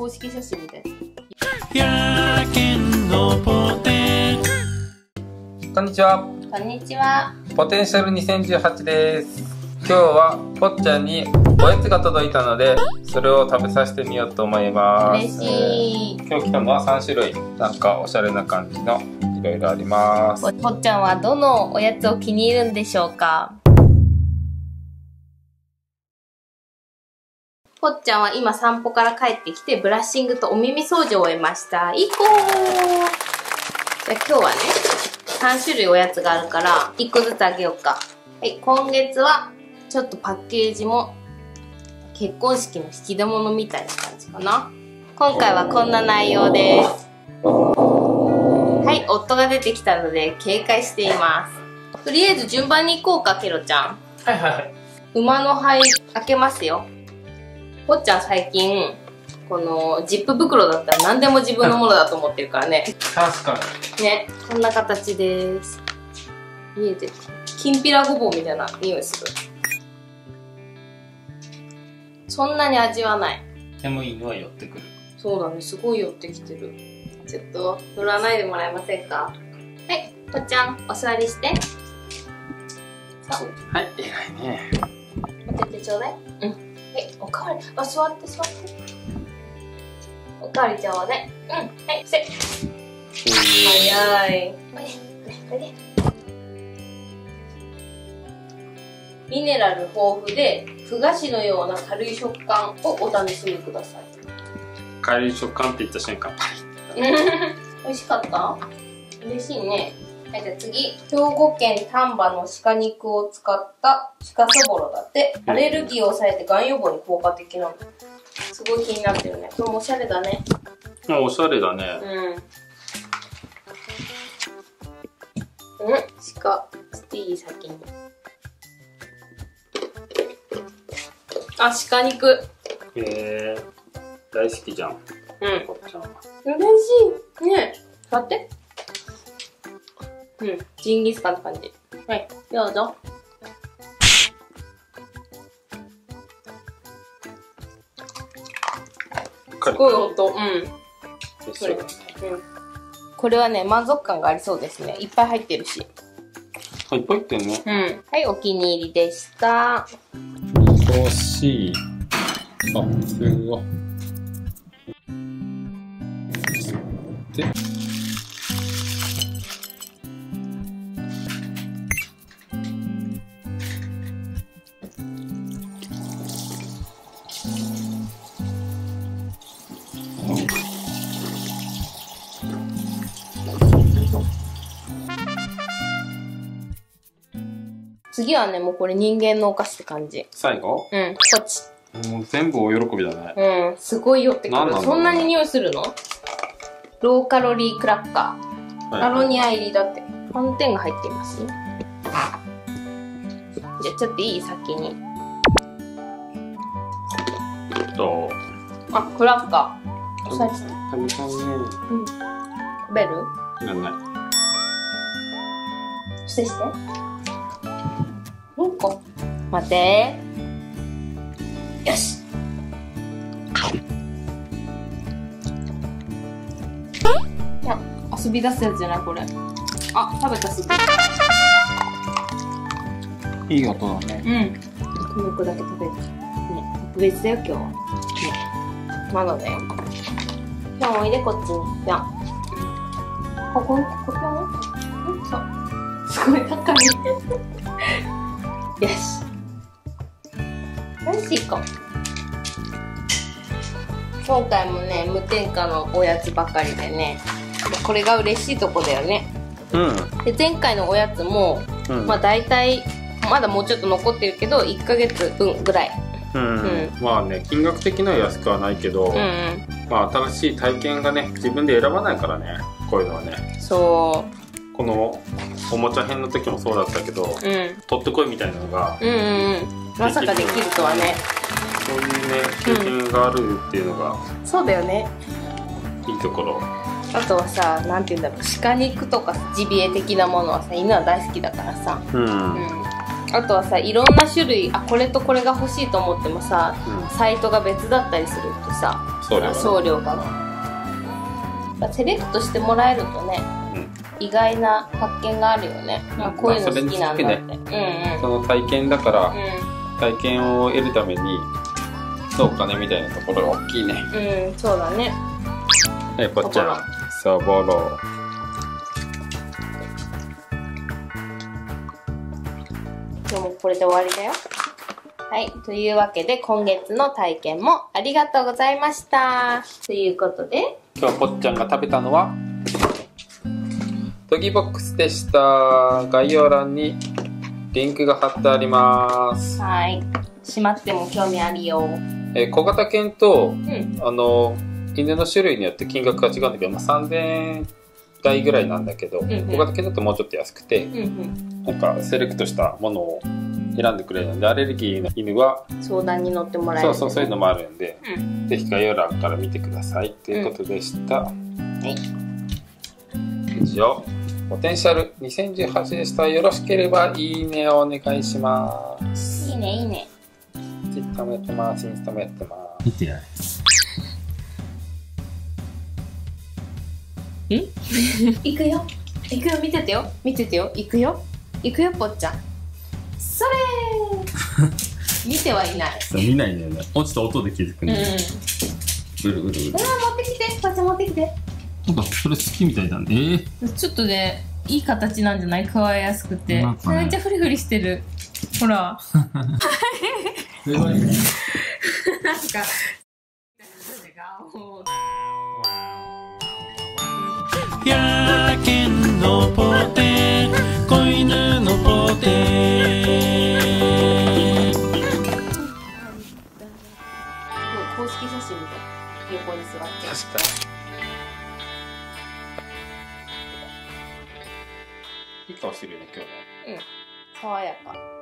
公式写真みたいやけんのポテン。 こんにちは。 こんにちは。 ポテンシャル2018です。今日はぽっちゃんにおやつが届いたので、それを食べさせてみようと思います。 嬉しい。 今日来たのは3種類、なんかおしゃれな感じのいろいろあります。 ぽっちゃんはどのおやつを気に入るんでしょうか？ぽっちゃんは今散歩から帰ってきてブラッシングとお耳掃除を終えました。行こう。じゃあ今日はね、3種類おやつがあるから1個ずつあげようか。はい、今月はちょっとパッケージも結婚式の引き出物みたいな感じかな。今回はこんな内容です。はい、夫が出てきたので警戒しています。とりあえず順番に行こうか、ケロちゃん。 はいはい。 馬の灰開けますよ。ぽっちゃん最近このジップ袋だったら何でも自分のものだと思ってるからね。 確かに。 ね、こんな形です。見えてる？きんぴらごぼうみたいな匂いする。そんなに味はない。 でも犬は寄ってくる。 そうだね、すごい寄ってきてる。ちょっと乗らないでもらえませんか？はい、ぽっちゃんお座りして。そう。 はい、偉いね。 当ててちょうだい。うん。はい、おかわり。あ、座って座って。おかわりちゃんはね。うん、はい、せ。早い。おいで。ミネラル豊富で、ふ菓子のような軽い食感をお楽しみください。 軽い食感って言った瞬間、パリッ。 美味しかった？嬉しいね。はい、じゃあ次。兵庫県丹波の鹿肉を使った鹿そぼろだって。アレルギーを抑えてがん予防に効果的なの。すごい気になってるね。これもおしゃれだね。 あ、おしゃれだね。 鹿、スティー先に。あ、鹿肉。 へえ、大好きじゃん。ぽっちゃんは。 嬉しい。ねえ、座って。ジンギスカンって感じ。はい、どうぞ。すごい音。これはね、満足感がありそうですね。いっぱい入ってるし。 いっぱい入ってるね。 はい、お気に入りでした。 欲しい。あ、すごい。で、 次はね、もうこれ人間のお菓子って感じ。 最後？ ポチ。 もう全部お喜びだね。 すごい寄ってくる。そんなに匂いするの？ローカロリークラッカー。アロニア入りだって。寒天が入っています。じゃあちょっといい？先に。 どう？ あ、クラッカー。 食べたいね。 食べる？ いらない。 伏せして。待ってー。よし。いや、遊び出すやつじゃないこれ。あ、食べたすぐ。 いい音だね。 この子だけ食べる。ね、特別だよ今日は。ね、まだだよ。ぴょんおいでこっちに。ぴょん。ここぴょん。そう。すごい高い。よし。よし、行こう。今回もね、無添加のおやつばかりでね、これが嬉しいとこだよね。で、前回のおやつも、まあ大体、まだもうちょっと残ってるけど、1ヶ月分ぐらい。 まあね、金額的には安くはないけど、まあ新しい体験がね、自分で選ばないからね、こういうのはね。 そう。 このおもちゃ編の時もそうだったけど、取ってこいみたいなのが、 まさかできるとはね。 そういうね、経験があるっていうのが、 そうだよね。 いいところ。 あとはさ、なんて言うんだろう、鹿肉とかジビエ的なものはさ、犬は大好きだからさ。あとはさ、いろんな種類、あ、これとこれが欲しいと思ってもさ、サイトが別だったりするとさ、 送料が。セレクトしてもらえるとね、意外な発見があるよね。こういうの好きなんだって。 その体験だから、体験を得るためにそうかねみたいなところが大きいね。 そうだね。 ぽっちゃん、そぼろ。 今日もこれで終わりだよ。はい。というわけで、今月の体験もありがとうございました。ということで、 今日ぽっちゃんが食べたのは、ドギボックスでした。概要欄にリンクが貼ってあります。 はい。しまっても興味あるよ。 小型犬と、犬の種類によって金額が違うんだけど、3000円台ぐらいなんだけど、小型犬だともうちょっと安くて、なんかセレクトしたものを選んでくれるので、アレルギーの犬は相談に乗ってもらえる、 そういうのもあるんで、ぜひ概要欄から見てくださいということでした。以上、ポテンシャル2018でした。よろしければいいねをお願いします。 いいねいいね。 ツイッターもやってます。インスタもやってます。 見てやれ。 行くよ見ててよ行くよぽっちゃん。それー見てはいない。 見ないんだよね。もうちょっと音で気づくね。うる。 持ってきて、ぽっちゃん持ってきて。 なんかそれ好きみたいだね。 ちょっとね、いい形なんじゃない？可愛やすくて。 なんかねめっちゃフリフリしてる。ほら。 すごいね。 なんか。 やけんのポテ子犬のポテ。 公式写真みたい。横に座って。 確かに。いい顔してるよね、今日ね。 爽やか。